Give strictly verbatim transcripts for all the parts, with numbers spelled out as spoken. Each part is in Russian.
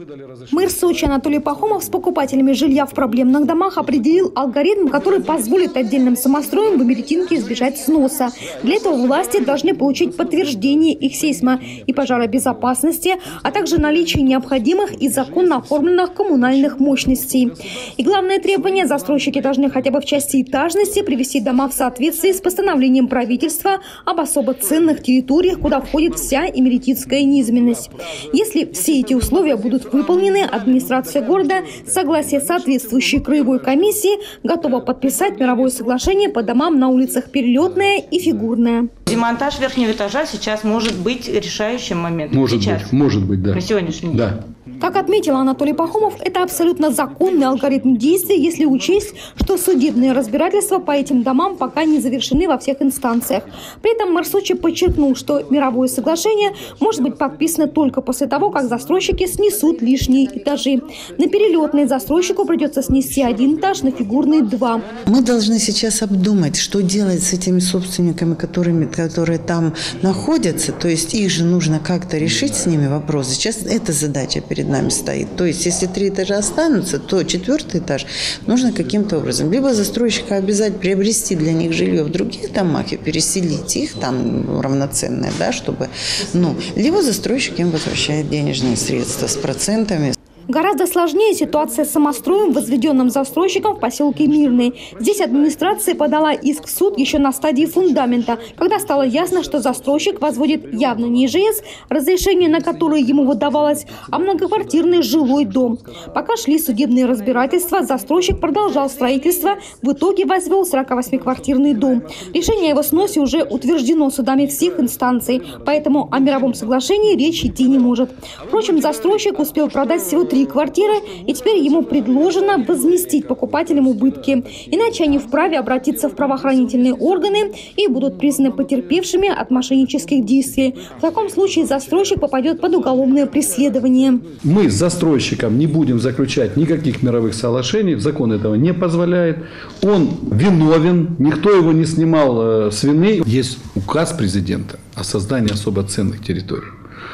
Мэр Сочи Анатолий Пахомов с покупателями жилья в проблемных домах определил алгоритм, который позволит отдельным самостроям в Имеретинке избежать сноса. Для этого власти должны получить подтверждение их сейсмо- и пожаробезопасности, а также наличие необходимых и законно оформленных коммунальных мощностей. И главное требование – застройщики должны хотя бы в части этажности привести дома в соответствии с постановлением правительства об особо ценных территориях, куда входит вся имеретинская низменность. Если все эти условия будут выполнены, администрация города с согласия соответствующей краевой комиссии готова подписать мировое соглашение по домам на улицах Перелетная и Фигурная. Демонтаж верхнего этажа сейчас может быть решающим моментом. Может сейчас. быть, может быть, да. На сегодняшний день. Да. Как отметил Анатолий Пахомов, это абсолютно законный алгоритм действий, если учесть, что судебные разбирательства по этим домам пока не завершены во всех инстанциях. При этом мэр Сочи подчеркнул, что мировое соглашение может быть подписано только после того, как застройщики снесут лишние этажи. На Перелетной застройщику придется снести один этаж, на Фигурной – два. Мы должны сейчас обдумать, что делать с этими собственниками, которыми, которые там находятся. То есть их же нужно как-то решить с ними вопрос. Сейчас эта задача перед нами стоит. То есть, если три этажа останутся, то четвертый этаж нужно каким-то образом либо застройщика обязать приобрести для них жилье в других домах и переселить их там равноценное, да, чтобы, ну, либо застройщик им возвращает денежные средства с процентами. Гораздо сложнее ситуация с самостроем, возведенным застройщиком в поселке Мирный. Здесь администрация подала иск в суд еще на стадии фундамента, когда стало ясно, что застройщик возводит явно не ИЖС, разрешение на которое ему выдавалось, а многоквартирный жилой дом. Пока шли судебные разбирательства, застройщик продолжал строительство, в итоге возвел сорокавосьмиквартирный дом. Решение о его сносе уже утверждено судами всех инстанций, поэтому о мировом соглашении речь идти не может. Впрочем, застройщик успел продать всего три квартиры, и теперь ему предложено возместить покупателям убытки. Иначе они вправе обратиться в правоохранительные органы и будут признаны потерпевшими от мошеннических действий. В таком случае застройщик попадет под уголовное преследование. Мы с застройщиком не будем заключать никаких мировых соглашений, закон этого не позволяет. Он виновен, никто его не снимал с вины. Есть указ президента о создании особо ценных территорий.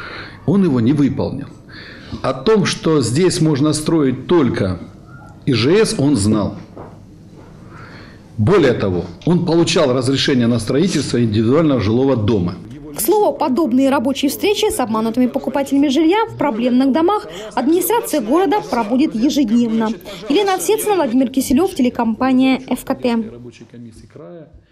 Он его не выполнил. О том, что здесь можно строить только ИЖС, он знал. Более того, он получал разрешение на строительство индивидуального жилого дома. К слову, подобные рабочие встречи с обманутыми покупателями жилья в проблемных домах администрация города проводит ежедневно. Елена Овсецина, Владимир Киселев, телекомпания ФКТ.